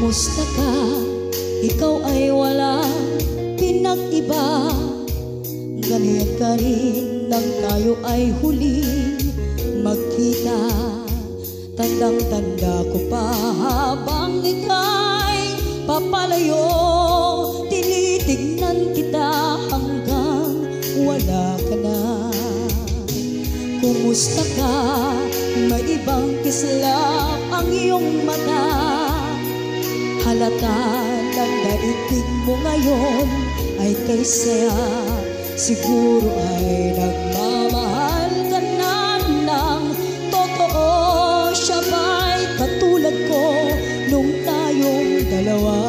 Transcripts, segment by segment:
Kumusta ka? Ikaw ay walang pinag-iba. Ganyan ka rin nang tayo ay huling magkita. Tandang-tanda ko pa habang ika'y papalayo. Tinitignan kita hanggang wala ka na. Kumusta ka? May ibang kislap ang iyong mata. Halata ng daigdig mo ngayon ay kay saya. Siguro ay nagmamahal ka na ng totoo. Siya ba'y katulad ko nung tayong dalawa?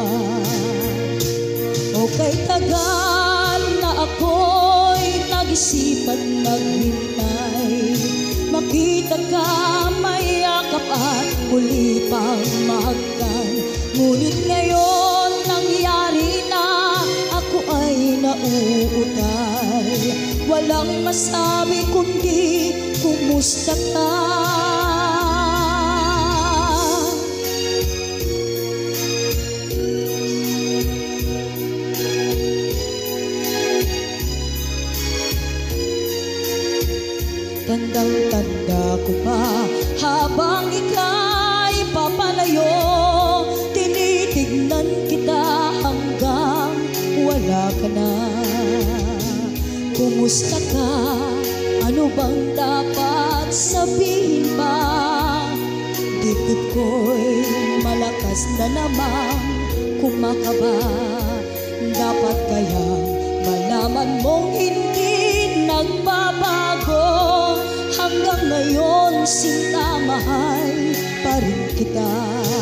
O kay tagal na ako'y nag-isipan naghintay. Makita ka, mayakap at muli pang mahagkan. Ngunit ngayon nangyari na, ako ay nauutal. Walang masabi kundi kumusta ka? Tandang-tanda ko pa habang ika'y papalayo. Tinitignan kita hanggang wala ka na. Kumusta ka? Ano bang dapat sabihin pa? Dibdib ko'y malakas na namang kumakaba. Dapat kayang malaman mong hindi nagbabago. Hanggang ngayon sinta, mahal pa rin kita.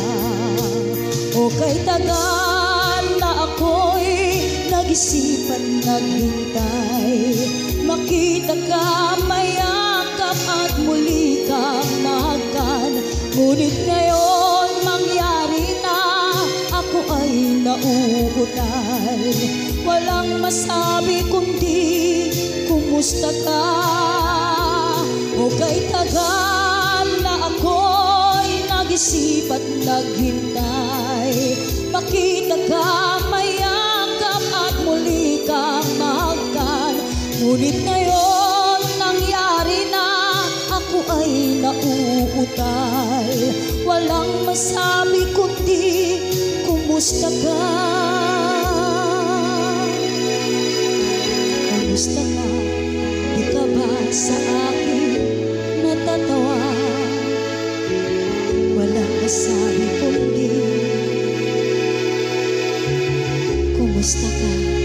O kay tagal na ako'y nag-isipan naghintay. Makita ka, mayakap at muli kang mahagkan. Ngunit ngayon mangyari na, ako ay nauutal. Walang masabi kundi kumusta ka? O kay tagal na ako'y nag-isip at naghintay. Makita ka, mayakap at muli kang mahagkan. Ngunit ngayon nangyari na, ako ay nauutal. Walang masabi kundi kumusta ka? Kumusta ka? Di ka ba sa akin natatawa? Walang masabi kundi kumusta ka?